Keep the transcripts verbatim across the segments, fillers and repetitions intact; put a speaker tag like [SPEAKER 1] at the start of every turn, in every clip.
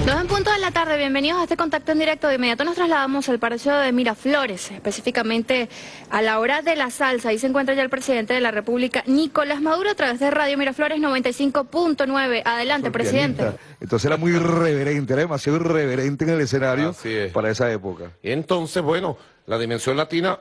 [SPEAKER 1] Dos en punto de la tarde, bienvenidos a este contacto en directo. De inmediato nos trasladamos al Palacio de Miraflores, específicamente a la hora de la salsa. Ahí se encuentra ya el presidente de la República, Nicolás Maduro, a través de Radio Miraflores noventa y cinco punto nueve. Adelante, presidente.
[SPEAKER 2] Entonces era muy irreverente, era demasiado irreverente en el escenario para esa época.
[SPEAKER 3] Y entonces, bueno, la Dimensión Latina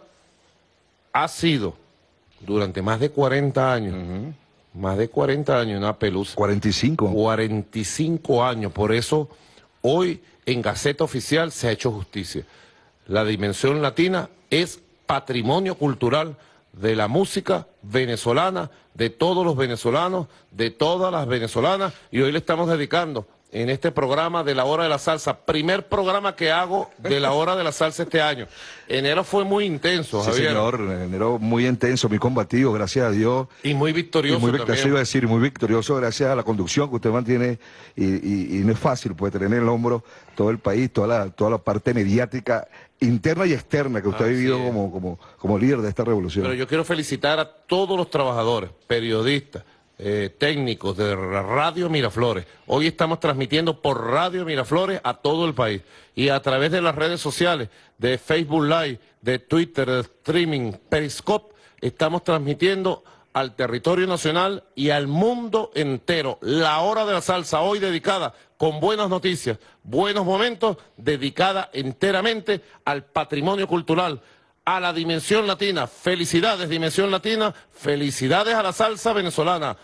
[SPEAKER 3] ha sido durante más de cuarenta años, uh-huh. más de cuarenta años, una pelusa.
[SPEAKER 2] cuarenta y cinco.
[SPEAKER 3] cuarenta y cinco años, por eso hoy en Gaceta Oficial se ha hecho justicia. La Dimensión Latina es patrimonio cultural de la música venezolana, de todos los venezolanos, de todas las venezolanas, y hoy le estamos dedicando en este programa de la Hora de la Salsa, primer programa que hago de la Hora de la Salsa este año. Enero fue muy intenso,
[SPEAKER 2] sí,
[SPEAKER 3] Javier.
[SPEAKER 2] señor, enero muy intenso, muy combativo, gracias a Dios.
[SPEAKER 3] Y muy victorioso
[SPEAKER 2] y muy
[SPEAKER 3] también.
[SPEAKER 2] Eso iba a decir, muy victorioso gracias a la conducción que usted mantiene, y, y, y no es fácil, puede tener en el hombro todo el país, toda la, toda la parte mediática, interna y externa que usted Así ha vivido como, como, como líder de esta revolución.
[SPEAKER 3] Pero yo quiero felicitar a todos los trabajadores, periodistas, Eh, técnicos de Radio Miraflores. Hoy estamos transmitiendo por Radio Miraflores a todo el país y a través de las redes sociales, de Facebook Live, de Twitter, de streaming, Periscope, estamos transmitiendo al territorio nacional y al mundo entero. La Hora de la Salsa, hoy dedicada con buenas noticias, buenos momentos, dedicada enteramente al patrimonio cultural, a la Dimensión Latina. Felicidades, Dimensión Latina, felicidades a la salsa venezolana.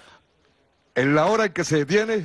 [SPEAKER 2] En la hora en que se detiene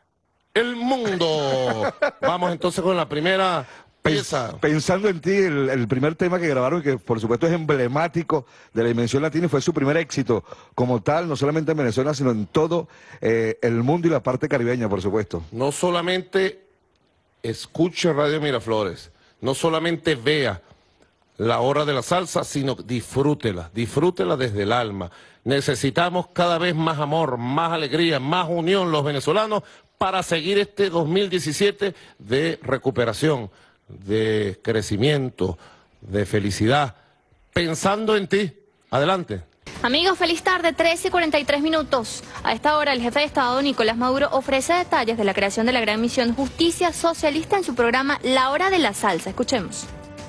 [SPEAKER 3] el mundo. Vamos entonces con la primera pieza.
[SPEAKER 2] Pensando en ti, el, el primer tema que grabaron, que por supuesto es emblemático de la Dimensión Latina y fue su primer éxito como tal, no solamente en Venezuela, sino en todo eh, el mundo y la parte caribeña, por supuesto.
[SPEAKER 3] No solamente escuche Radio Miraflores, no solamente vea la Hora de la Salsa, sino disfrútela, disfrútela desde el alma. Necesitamos cada vez más amor, más alegría, más unión los venezolanos para seguir este dos mil diecisiete de recuperación, de crecimiento, de felicidad, pensando en ti. Adelante.
[SPEAKER 1] Amigos, feliz tarde, trece y cuarenta y tres minutos. A esta hora el jefe de Estado, Nicolás Maduro, ofrece detalles de la creación de la gran misión Justicia Socialista en su programa La Hora de la Salsa. Escuchemos.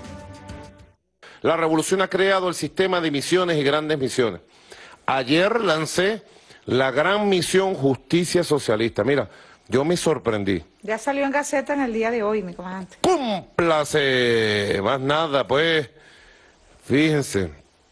[SPEAKER 3] La revolución ha creado el sistema de misiones y grandes misiones. Ayer lancé la gran misión Justicia Socialista. Mira, yo me sorprendí.
[SPEAKER 4] Ya salió en Gaceta en el día de hoy, mi comandante.
[SPEAKER 3] ¡Cúmplase! Más nada, pues. Fíjense.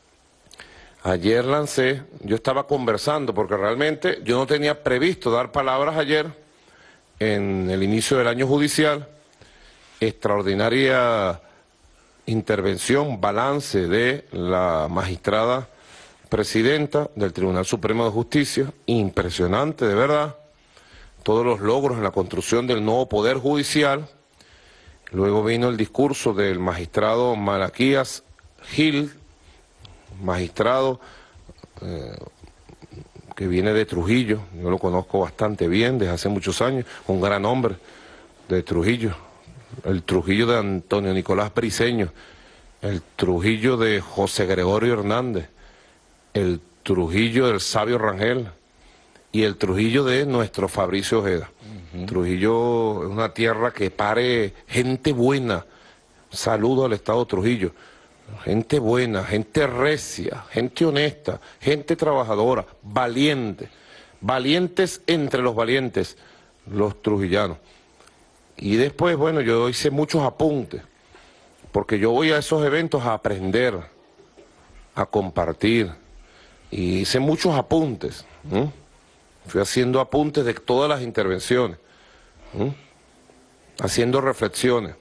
[SPEAKER 3] Ayer lancé, yo estaba conversando, porque realmente yo no tenía previsto dar palabras ayer en el inicio del año judicial. Extraordinaria intervención, balance de la magistrada presidenta del Tribunal Supremo de Justicia, impresionante de verdad, todos los logros en la construcción del nuevo Poder Judicial. Luego vino el discurso del magistrado Malaquías Gil, magistrado eh, que viene de Trujillo, yo lo conozco bastante bien desde hace muchos años, un gran hombre de Trujillo. El Trujillo de Antonio Nicolás Briceño, el Trujillo de José Gregorio Hernández, el Trujillo del Sabio Rangel y el Trujillo de nuestro Fabricio Ojeda. Uh-huh. Trujillo es una tierra que pare gente buena. Saludo al Estado Trujillo. Gente buena, gente recia, gente honesta, gente trabajadora, valiente. Valientes entre los valientes, los trujillanos. Y después, bueno, yo hice muchos apuntes, porque yo voy a esos eventos a aprender, a compartir, y hice muchos apuntes. ¿eh? Fui haciendo apuntes de todas las intervenciones, ¿eh? haciendo reflexiones.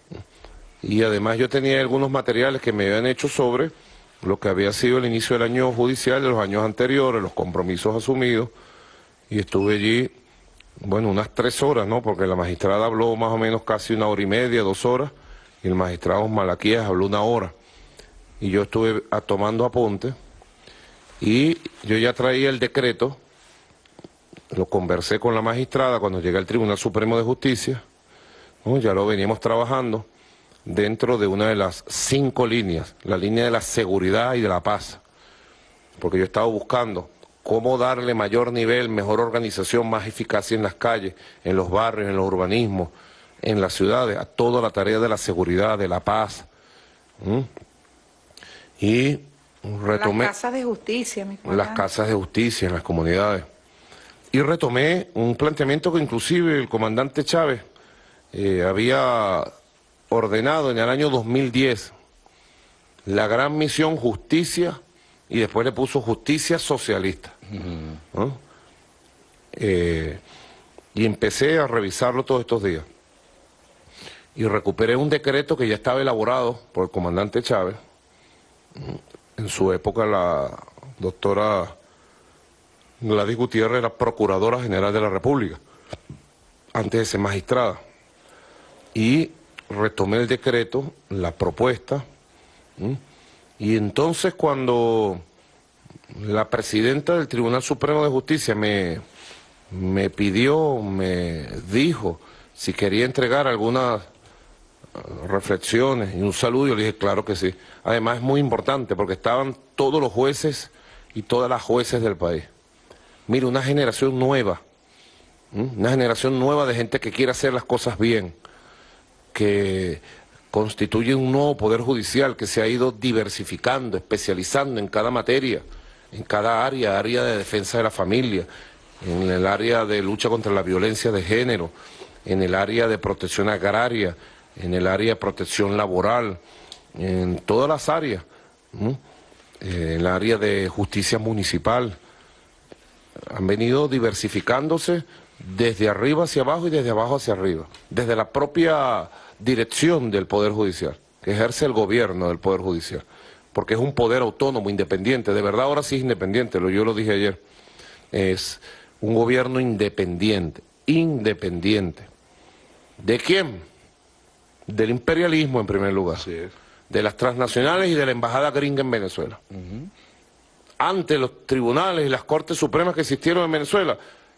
[SPEAKER 3] Y además yo tenía algunos materiales que me habían hecho sobre lo que había sido el inicio del año judicial de los años anteriores, los compromisos asumidos, y estuve allí, bueno, unas tres horas, ¿no? Porque la magistrada habló más o menos casi una hora y media, dos horas, y el magistrado Malaquías habló una hora. Y yo estuve a, tomando apuntes, y yo ya traía el decreto, lo conversé con la magistrada cuando llegué al Tribunal Supremo de Justicia, ¿no? Ya lo veníamos trabajando dentro de una de las cinco líneas, la línea de la seguridad y de la paz, porque yo estaba buscando cómo darle mayor nivel, mejor organización, más eficacia en las calles, en los barrios, en los urbanismos, en las ciudades a toda la tarea de la seguridad, de la paz. ¿Mm? Y retomé...
[SPEAKER 4] Las casas de justicia, mi comandante.
[SPEAKER 3] Las casas de justicia en las comunidades. Y retomé un planteamiento que inclusive el comandante Chávez eh, había ordenado en el año dos mil diez, la gran misión justicia, y después le puso justicia socialista. Uh-huh. ¿No? eh, y empecé a revisarlo todos estos días. Y recuperé un decreto que ya estaba elaborado por el comandante Chávez. En su época la doctora Gladys Gutiérrez era Procuradora General de la República, antes de ser magistrada. Y retomé el decreto, la propuesta, ¿sí? Y entonces cuando la presidenta del Tribunal Supremo de Justicia me, me pidió, me dijo si quería entregar algunas reflexiones y un saludo, yo le dije claro que sí. Además es muy importante porque estaban todos los jueces y todas las jueces del país. Mira, una generación nueva, ¿sí? Una generación nueva de gente que quiere hacer las cosas bien, que constituye un nuevo poder judicial que se ha ido diversificando, especializando en cada materia, en cada área, área de defensa de la familia, en el área de lucha contra la violencia de género, en el área de protección agraria, en el área de protección laboral, en todas las áreas, ¿no? En el área de justicia municipal. Han venido diversificándose desde arriba hacia abajo y desde abajo hacia arriba, desde la propia dirección del Poder Judicial, que ejerce el gobierno del Poder Judicial, porque es un poder autónomo, independiente, de verdad ahora sí es independiente, yo lo dije ayer, es un gobierno independiente, independiente. ¿De quién? Del imperialismo en primer lugar, sí, de las transnacionales y de la embajada gringa en Venezuela. Uh-huh. Antes los tribunales y las cortes supremas que existieron en Venezuela,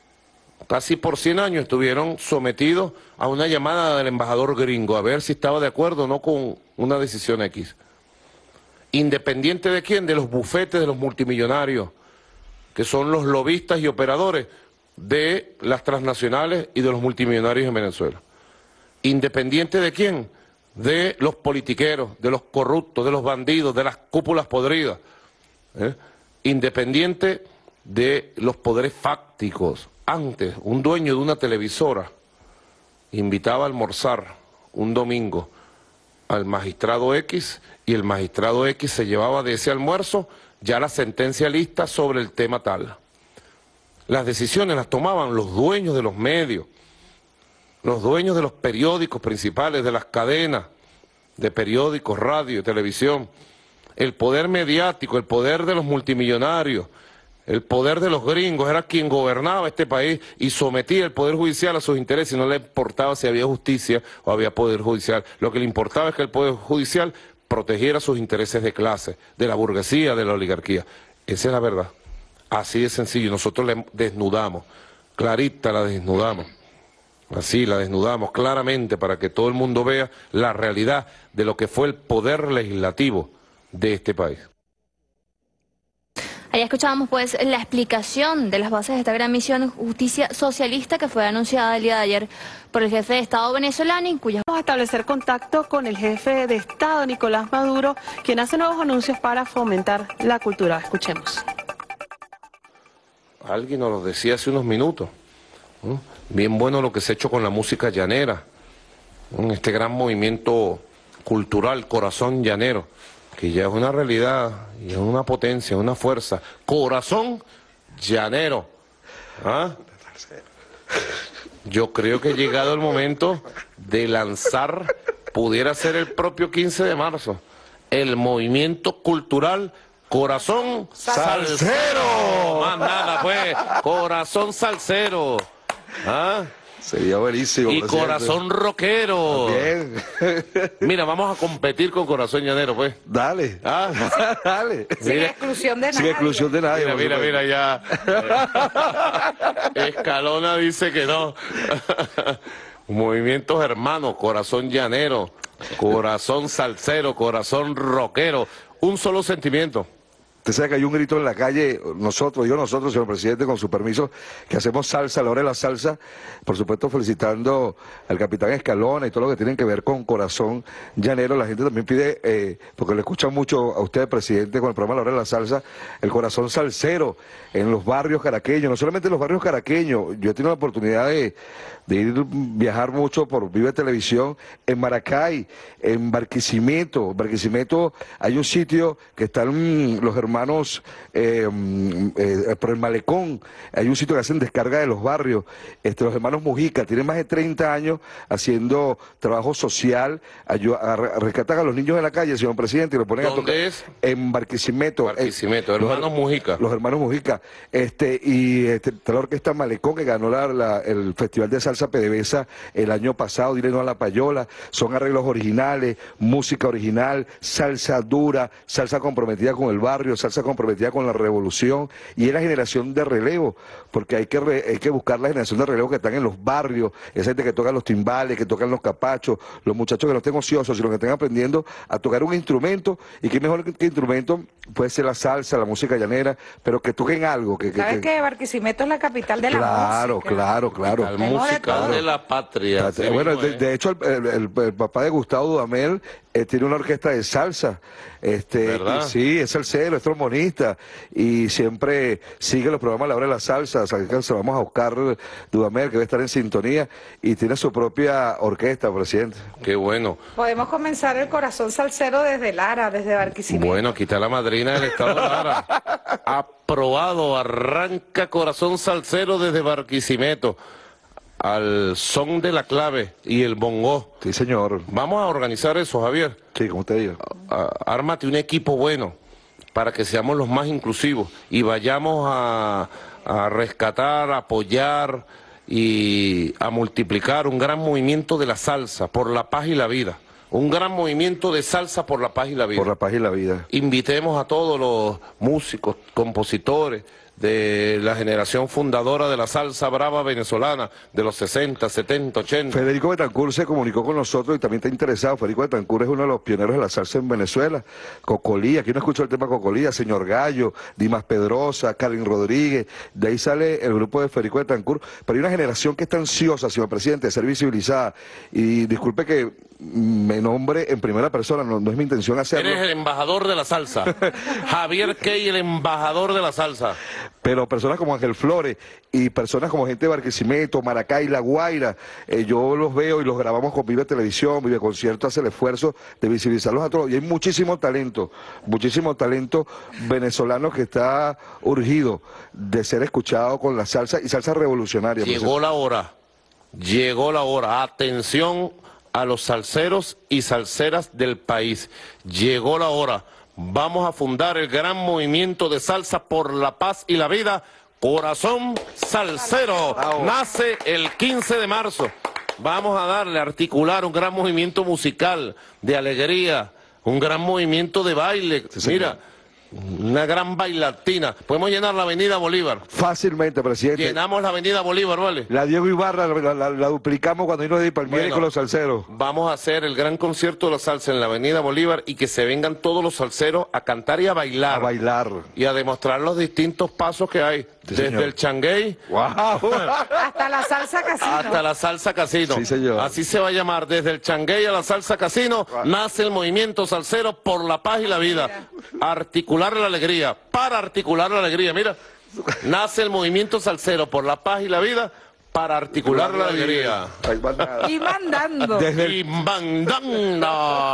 [SPEAKER 3] casi por cien años estuvieron sometidos a una llamada del embajador gringo, a ver si estaba de acuerdo o no con una decisión X. ¿Independiente de quién? De los bufetes de los multimillonarios, que son los lobistas y operadores de las transnacionales y de los multimillonarios en Venezuela. ¿Independiente de quién? De los politiqueros, de los corruptos, de los bandidos, de las cúpulas podridas. ¿Eh? Independiente de los poderes fácticos. Antes, un dueño de una televisora invitaba a almorzar un domingo al magistrado X y el magistrado X se llevaba de ese almuerzo ya la sentencia lista sobre el tema tal. Las decisiones las tomaban los dueños de los medios, los dueños de los periódicos principales, de las cadenas de periódicos, radio y televisión. El poder mediático, el poder de los multimillonarios, el poder de los gringos era quien gobernaba este país y sometía el poder judicial a sus intereses y no le importaba si había justicia o había poder judicial. Lo que le importaba es que el poder judicial protegiera sus intereses de clase, de la burguesía, de la oligarquía. Esa es la verdad. Así de sencillo. Nosotros la desnudamos, clarita la desnudamos. Así la desnudamos claramente para que todo el mundo vea la realidad de lo que fue el poder legislativo de este país.
[SPEAKER 1] Ahí escuchábamos pues la explicación de las bases de esta gran misión justicia socialista que fue anunciada el día de ayer por el jefe de Estado venezolano y cuya...
[SPEAKER 5] Vamos a establecer contacto con el jefe de Estado, Nicolás Maduro, quien hace nuevos anuncios para fomentar la cultura. Escuchemos.
[SPEAKER 3] Alguien nos lo decía hace unos minutos, ¿no? Bien bueno lo que se ha hecho con la música llanera, ¿no? Este gran movimiento cultural, Corazón Llanero, que ya es una realidad, y es una potencia, una fuerza. Corazón Llanero. ¿Ah? Yo creo que ha llegado el momento de lanzar, pudiera ser el propio quince de marzo, el movimiento cultural Corazón Salsero. Más nada, pues, Corazón Salsero. ¿Ah?
[SPEAKER 2] Sería buenísimo.
[SPEAKER 3] Y Corazón Rockero.
[SPEAKER 2] Bien.
[SPEAKER 3] Mira, vamos a competir con Corazón Llanero, pues.
[SPEAKER 2] Dale.
[SPEAKER 3] ¿Ah?
[SPEAKER 2] Dale.
[SPEAKER 4] Sin
[SPEAKER 3] Mira,
[SPEAKER 4] exclusión de nadie.
[SPEAKER 2] Sin exclusión de nadie.
[SPEAKER 3] Mira, mira, mira, ya. Escalona dice que no. Movimientos hermanos, Corazón Llanero, Corazón Salsero, Corazón Rockero. Un solo sentimiento.
[SPEAKER 2] Usted sabe que hay un grito en la calle, nosotros, digo nosotros, señor presidente, con su permiso, que hacemos salsa a la hora de la salsa, por supuesto felicitando al capitán Escalona y todo lo que tienen que ver con Corazón Llanero. La gente también pide, eh, porque le escuchan mucho a usted, presidente, con el programa a la hora de la salsa, el corazón salsero en los barrios caraqueños, no solamente en los barrios caraqueños. Yo he tenido la oportunidad de, de ir viajar mucho por Vive Televisión, en Maracay, en Barquisimeto. Barquisimeto hay un sitio que están los hermanos eh, eh, por el malecón, hay un sitio que hacen descarga de los barrios, este, los hermanos Mujica, tienen más de treinta años haciendo trabajo social, ayuda, a, a, rescatan a los niños de la calle, señor presidente, y lo ponen a tocar.
[SPEAKER 3] ¿Dónde es?
[SPEAKER 2] En Barquisimeto.
[SPEAKER 3] Barquisimeto,
[SPEAKER 2] eh,
[SPEAKER 3] hermanos
[SPEAKER 2] los,
[SPEAKER 3] Mujica.
[SPEAKER 2] Los hermanos Mujica, este, y este, está la orquesta Malecón, que ganó la, la, el Festival de Salsa PDVSA el año pasado, Dile no a la payola, son arreglos originales, música original, salsa dura, salsa comprometida con el barrio, salsa comprometida con la revolución, y es la generación de relevo, porque hay que, re, hay que buscar la generación de relevo que están en los barrios, esa gente que toca los timbales, que tocan los capachos, los muchachos que no estén ociosos, sino que estén aprendiendo a tocar un instrumento, y qué mejor que, que instrumento puede ser la salsa, la música llanera, pero que toquen algo. Que,
[SPEAKER 4] ¿Sabes
[SPEAKER 2] que,
[SPEAKER 4] que Barquisimeto es la capital de la
[SPEAKER 2] claro,
[SPEAKER 4] música?
[SPEAKER 2] Claro, claro,
[SPEAKER 3] La
[SPEAKER 2] claro.
[SPEAKER 3] música de la patria.
[SPEAKER 2] Eh, bueno, de, de hecho, el, el, el, el papá de Gustavo Dudamel eh, tiene una orquesta de salsa. Este,
[SPEAKER 3] ¿Verdad?
[SPEAKER 2] y sí, es salsero, es trombonista, y siempre sigue los programas a la hora de la salsa. O sea, que se vamos a buscar Dudamel, que va a estar en sintonía, y tiene su propia orquesta, presidente.
[SPEAKER 3] Qué bueno.
[SPEAKER 4] Podemos comenzar el corazón salsero desde Lara, desde Barquisimeto.
[SPEAKER 3] Bueno, aquí está la madrina del Estado de Lara. Aprobado, arranca Corazón Salsero desde Barquisimeto, al son de la clave y el bongó.
[SPEAKER 2] Sí, señor.
[SPEAKER 3] Vamos a organizar eso, Javier.
[SPEAKER 2] Sí, como usted diga.
[SPEAKER 3] Ármate un equipo bueno para que seamos los más inclusivos y vayamos a, a rescatar, a apoyar y a multiplicar un gran movimiento de la salsa por la paz y la vida. Un gran movimiento de salsa por la paz y la vida.
[SPEAKER 2] Por la paz y la vida.
[SPEAKER 3] Invitemos a todos los músicos, compositores de la generación fundadora de la salsa brava venezolana de los sesenta, setenta, ochenta.
[SPEAKER 2] Federico Betancur se comunicó con nosotros y también está interesado. Federico Betancur es uno de los pioneros de la salsa en Venezuela. Cocolí, aquí no escuchó el tema Cocolí, Señor Gallo, Dimas Pedrosa, Carlin Rodríguez, de ahí sale el grupo de Federico Betancur. Pero hay una generación que está ansiosa, señor presidente, de ser visibilizada. Y disculpe que me nombre en primera persona, no, no es mi intención hacerlo.
[SPEAKER 3] Eres el embajador de la salsa. Javier Key, el embajador de la salsa.
[SPEAKER 2] Pero personas como Ángel Flores y personas como gente de Barquisimeto, Maracay, La Guaira, eh, yo los veo y los grabamos con Vive Televisión, Vive Concierto, hace el esfuerzo de visibilizarlos a todos. Y hay muchísimo talento, muchísimo talento venezolano que está urgido de ser escuchado con la salsa y salsa revolucionaria.
[SPEAKER 3] Llegó la hora, llegó la hora. Atención a los salseros y salseras del país. Llegó la hora. Vamos a fundar el gran movimiento de salsa por la paz y la vida, Corazón Salsero. Nace el quince de marzo. Vamos a darle, a articular un gran movimiento musical, de alegría, un gran movimiento de baile. Sí, mira, una gran bailatina. Podemos llenar la avenida Bolívar.
[SPEAKER 2] Fácilmente, presidente.
[SPEAKER 3] Llenamos la avenida Bolívar, ¿vale?
[SPEAKER 2] La Diego Ibarra la, la, la duplicamos cuando vino de Palmieri
[SPEAKER 3] bueno,
[SPEAKER 2] con los salseros.
[SPEAKER 3] Vamos a hacer el gran concierto de la salsa en la avenida Bolívar y que se vengan todos los salseros a cantar y a bailar.
[SPEAKER 2] A bailar.
[SPEAKER 3] Y a demostrar los distintos pasos que hay.
[SPEAKER 2] Sí,
[SPEAKER 3] desde
[SPEAKER 2] señor.
[SPEAKER 3] el changuey.
[SPEAKER 2] ¡Wow!
[SPEAKER 4] Hasta la salsa casino.
[SPEAKER 3] Hasta la salsa casino.
[SPEAKER 2] Sí, señor.
[SPEAKER 3] Así se va a llamar, desde el changuey a la salsa casino, wow. Nace el movimiento salsero por la paz y la vida. Mira. Articular la alegría, para articular la alegría, mira. Nace el movimiento salsero por la paz y la vida, para articular la alegría.
[SPEAKER 4] Y mandando.
[SPEAKER 3] Desde el... Y mandando.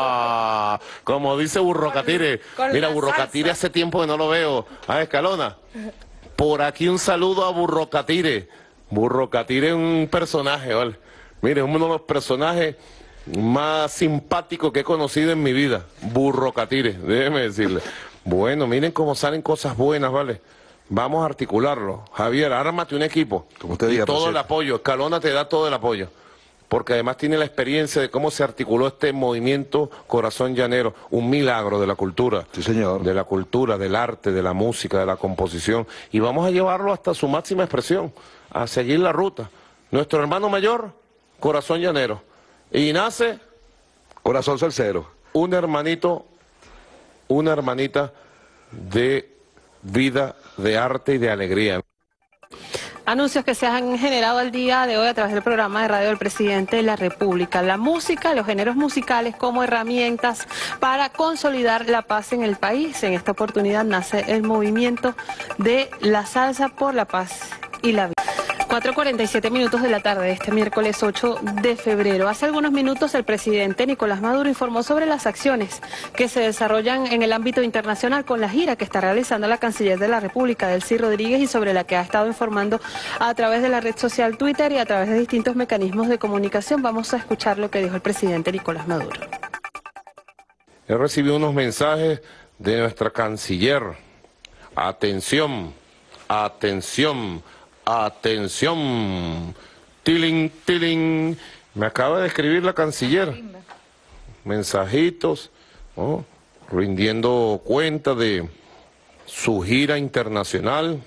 [SPEAKER 3] Como dice Burrocatire. Mira, Burrocatire hace tiempo que no lo veo. Ah, Escalona. Por aquí un saludo a Burrocatire. Burrocatire es un personaje, ¿vale? Mire, uno de los personajes más simpáticos que he conocido en mi vida. Burrocatire, déjeme decirle. Bueno, miren cómo salen cosas buenas, ¿vale? Vamos a articularlo. Javier, ármate un equipo.
[SPEAKER 2] Como usted diga,
[SPEAKER 3] y todo
[SPEAKER 2] presidente.
[SPEAKER 3] el apoyo. Escalona te da todo el apoyo. Porque además tiene la experiencia de cómo se articuló este movimiento Corazón Llanero, un milagro de la cultura.
[SPEAKER 2] Sí, señor.
[SPEAKER 3] De la cultura, del arte, de la música, de la composición. Y vamos a llevarlo hasta su máxima expresión, a seguir la ruta. Nuestro hermano mayor, Corazón Llanero. Y nace...
[SPEAKER 2] Corazón Salsero.
[SPEAKER 3] Un hermanito, una hermanita de vida de arte y de alegría.
[SPEAKER 5] Anuncios que se han generado el día de hoy a través del programa de radio del presidente de la República. La música, los géneros musicales como herramientas para consolidar la paz en el país. En esta oportunidad nace el movimiento de la salsa por la paz y la vida. cuatro cuarenta y siete minutos de la tarde, este miércoles ocho de febrero. Hace algunos minutos el presidente Nicolás Maduro informó sobre las acciones que se desarrollan en el ámbito internacional con la gira que está realizando la canciller de la República, Delcy Rodríguez, y sobre la que ha estado informando a través de la red social Twitter y a través de distintos mecanismos de comunicación. Vamos a escuchar lo que dijo el presidente Nicolás Maduro.
[SPEAKER 3] He recibido unos mensajes de nuestra canciller. Atención, atención. Atención, tiling, tiling, me acaba de escribir la canciller, mensajitos, ¿no? Rindiendo cuenta de su gira internacional.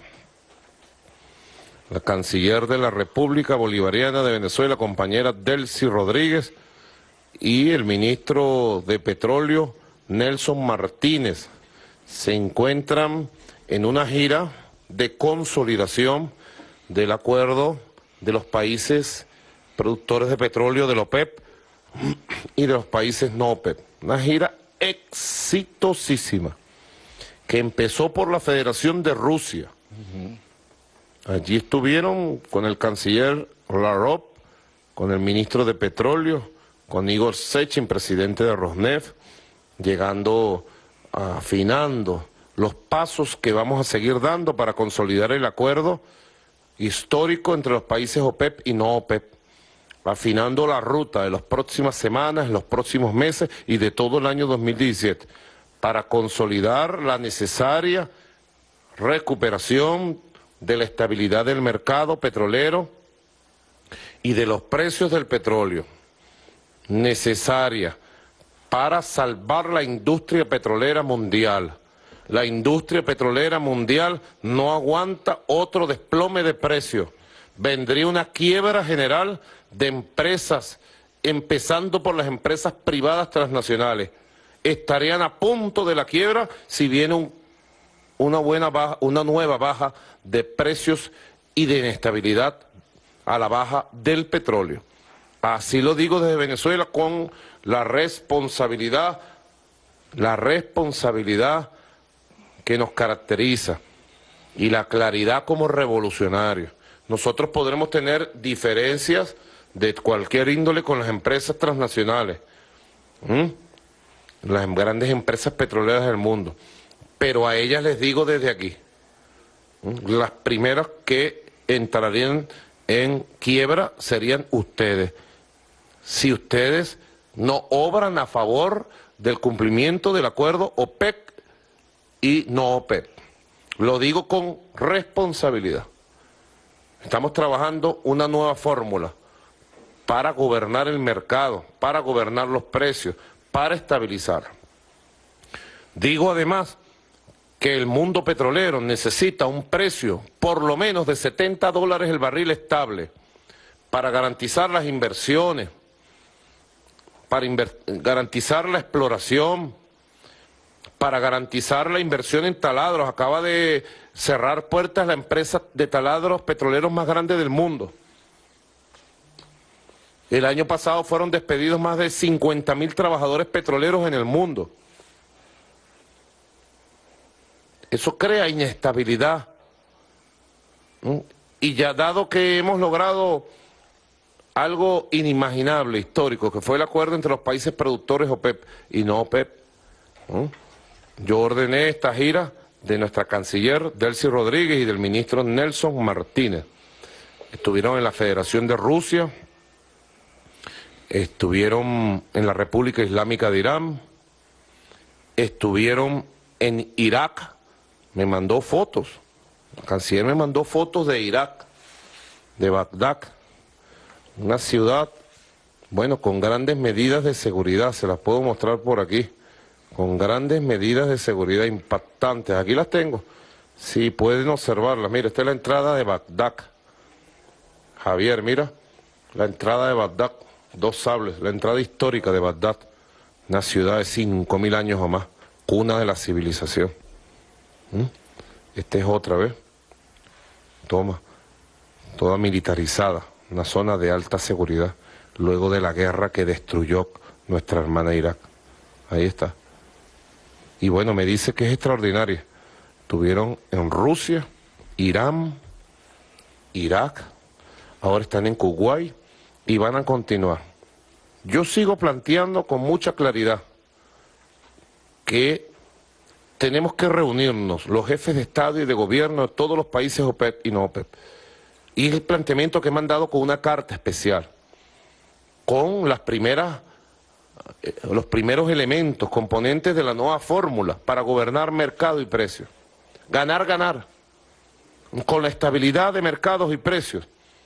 [SPEAKER 3] La canciller de la República Bolivariana de Venezuela, compañera Delcy Rodríguez, y el ministro de Petróleo, Nelson Martínez, se encuentran en una gira de consolidación del acuerdo de los países productores de petróleo de la OPEP y de los países no OPEP. Una gira exitosísima que empezó por la Federación de Rusia. Uh-huh. Allí estuvieron con el canciller Lavrov, con el ministro de Petróleo, con Igor Sechin, presidente de Rosneft, llegando, afinando los pasos que vamos a seguir dando para consolidar el acuerdo histórico entre los países OPEP y no OPEP, afinando la ruta de las próximas semanas, los próximos meses y de todo el año dos mil diecisiete, para consolidar la necesaria recuperación de la estabilidad del mercado petrolero y de los precios del petróleo, necesaria para salvar la industria petrolera mundial. La industria petrolera mundial no aguanta otro desplome de precios. Vendría una quiebra general de empresas, empezando por las empresas privadas transnacionales. Estarían a punto de la quiebra si viene un, una, buena baja, una nueva baja de precios y de inestabilidad a la baja del petróleo. Así lo digo desde Venezuela con la responsabilidad, la responsabilidad que nos caracteriza y la claridad como revolucionarios. Nosotros podremos tener diferencias de cualquier índole con las empresas transnacionales, ¿Mm? las grandes empresas petroleras del mundo, pero a ellas les digo desde aquí, ¿Mm? las primeras que entrarían en quiebra serían ustedes, si ustedes no obran a favor del cumplimiento del acuerdo OPEC y no OPEP. Lo digo con responsabilidad. Estamos trabajando una nueva fórmula para gobernar el mercado, para gobernar los precios, para estabilizar. Digo además que el mundo petrolero necesita un precio por lo menos de setenta dólares el barril estable para garantizar las inversiones, para inver- garantizar la exploración, para garantizar la inversión en taladros. Acaba de cerrar puertas la empresa de taladros petroleros más grande del mundo. El año pasado fueron despedidos más de cincuenta mil trabajadores petroleros en el mundo. Eso crea inestabilidad. ¿Mm? Y ya dado que hemos logrado algo inimaginable, histórico, que fue el acuerdo entre los países productores OPEP y no OPEP, ¿Mm? yo ordené esta gira de nuestra canciller Delcy Rodríguez y del ministro Nelson Martínez. Estuvieron en la Federación de Rusia, estuvieron en la República Islámica de Irán, estuvieron en Irak, me mandó fotos, la canciller me mandó fotos de Irak, de Bagdad, una ciudad, bueno, con grandes medidas de seguridad, se las puedo mostrar por aquí. Con grandes medidas de seguridad impactantes. Aquí las tengo. Sí, pueden observarlas. Mira, esta es la entrada de Bagdad. Javier, mira, la entrada de Bagdad. Dos sables, la entrada histórica de Bagdad. Una ciudad de cinco mil años o más. Cuna de la civilización. ¿Mm? Esta es otra vez. Toma, toda militarizada, una zona de alta seguridad, luego de la guerra que destruyó nuestra hermana Irak. Ahí está. Y bueno, me dice que es extraordinaria. Tuvieron en Rusia, Irán, Irak, ahora están en Kuwait y van a continuar. Yo sigo planteando con mucha claridad que tenemos que reunirnos, los jefes de Estado y de Gobierno de todos los países OPEP y no OPEP. Y es el planteamiento que me han dado con una carta especial, con las primeras, eh, los primeros elementos, componentes de la nueva fórmula para gobernar mercado y precios. Ganar, ganar. Con la estabilidad de mercados y precios,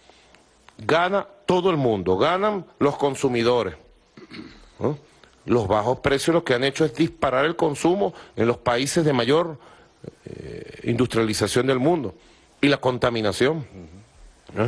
[SPEAKER 3] gana todo el mundo, ganan los consumidores, ¿no? Los bajos precios lo que han hecho es disparar el consumo en los países de mayor eh, industrialización del mundo y la contaminación. ¿No?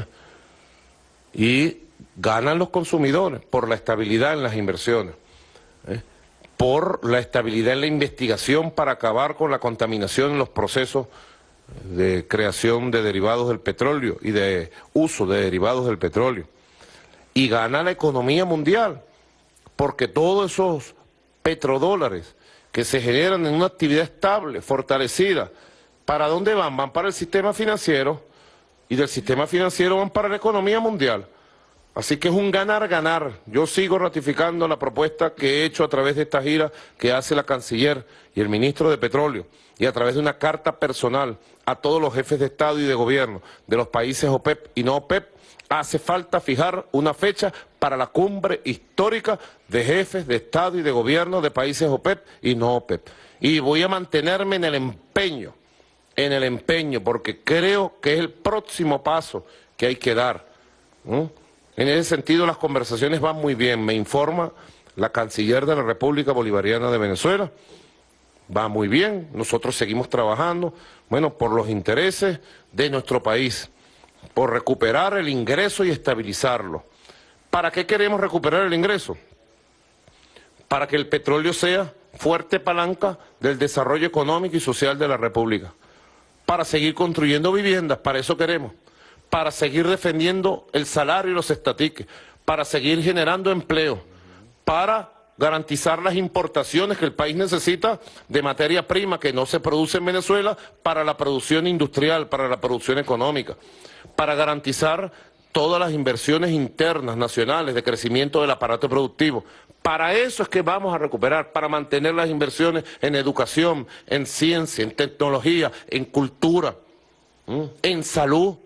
[SPEAKER 3] Y ganan los consumidores por la estabilidad en las inversiones, ¿eh? por la estabilidad en la investigación para acabar con la contaminación en los procesos de creación de derivados del petróleo y de uso de derivados del petróleo. Y gana la economía mundial, porque todos esos petrodólares que se generan en una actividad estable, fortalecida, ¿para dónde van? Van para el sistema financiero, y del sistema financiero van para la economía mundial. Así que es un ganar-ganar. Yo sigo ratificando la propuesta que he hecho a través de esta gira que hace la canciller y el ministro de Petróleo, y a través de una carta personal a todos los jefes de Estado y de Gobierno de los países OPEP y no OPEP. Hace falta fijar una fecha para la cumbre histórica de jefes de Estado y de Gobierno de países OPEP y no OPEP. Y voy a mantenerme en el empeño, en el empeño, porque creo que es el próximo paso que hay que dar. ¿no? En ese sentido, las conversaciones van muy bien. Me informa la canciller de la República Bolivariana de Venezuela. Va muy bien. Nosotros seguimos trabajando, bueno, por los intereses de nuestro país, por recuperar el ingreso y estabilizarlo. ¿Para qué queremos recuperar el ingreso? Para que el petróleo sea fuerte palanca del desarrollo económico y social de la República. Para seguir construyendo viviendas, para eso queremos. Para seguir defendiendo el salario y los estatiques. Para seguir generando empleo. Para garantizar las importaciones que el país necesita de materia prima que no se produce en Venezuela para la producción industrial, para la producción económica. Para garantizar todas las inversiones internas, nacionales, de crecimiento del aparato productivo. Para eso es que vamos a recuperar, para mantener las inversiones en educación, en ciencia, en tecnología, en cultura, ¿m? en salud.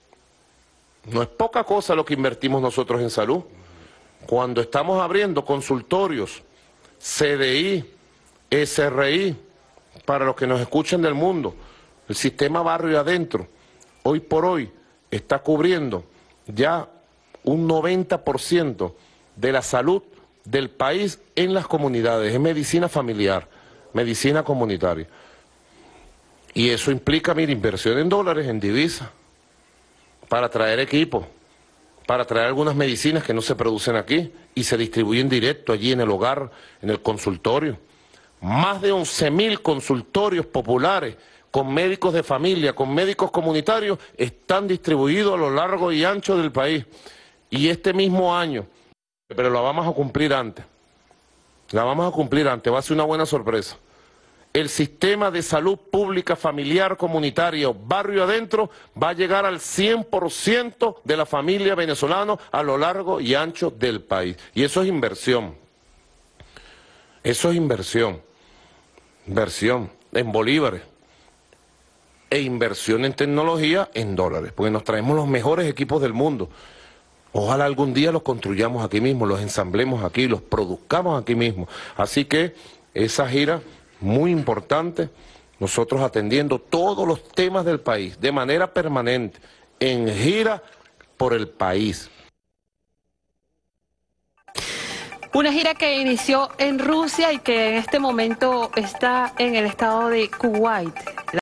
[SPEAKER 3] No es poca cosa lo que invertimos nosotros en salud. Cuando estamos abriendo consultorios, C D I, S R I, para los que nos escuchan del mundo, el sistema barrio adentro, hoy por hoy, está cubriendo ya un noventa por ciento de la salud del país en las comunidades. Es medicina familiar, medicina comunitaria. Y eso implica, mira, inversión en dólares, en divisas, para traer equipos, para traer algunas medicinas que no se producen aquí y se distribuyen directo allí en el hogar, en el consultorio. Más de once mil consultorios populares con médicos de familia, con médicos comunitarios, están distribuidos a lo largo y ancho del país. Y este mismo año, pero la vamos a cumplir antes, la vamos a cumplir antes, va a ser una buena sorpresa. El sistema de salud pública familiar comunitario, barrio adentro, va a llegar al cien por ciento de la familia venezolana a lo largo y ancho del país. Y eso es inversión. Eso es inversión. Inversión en bolívares. E inversión en tecnología en dólares, porque nos traemos los mejores equipos del mundo. Ojalá algún día los construyamos aquí mismo, los ensamblemos aquí, los produzcamos aquí mismo. Así que esa gira muy importante, nosotros atendiendo todos los temas del país de manera permanente, en gira por el país.
[SPEAKER 5] Una gira que inició en Rusia y que en este momento está en el estado de Kuwait.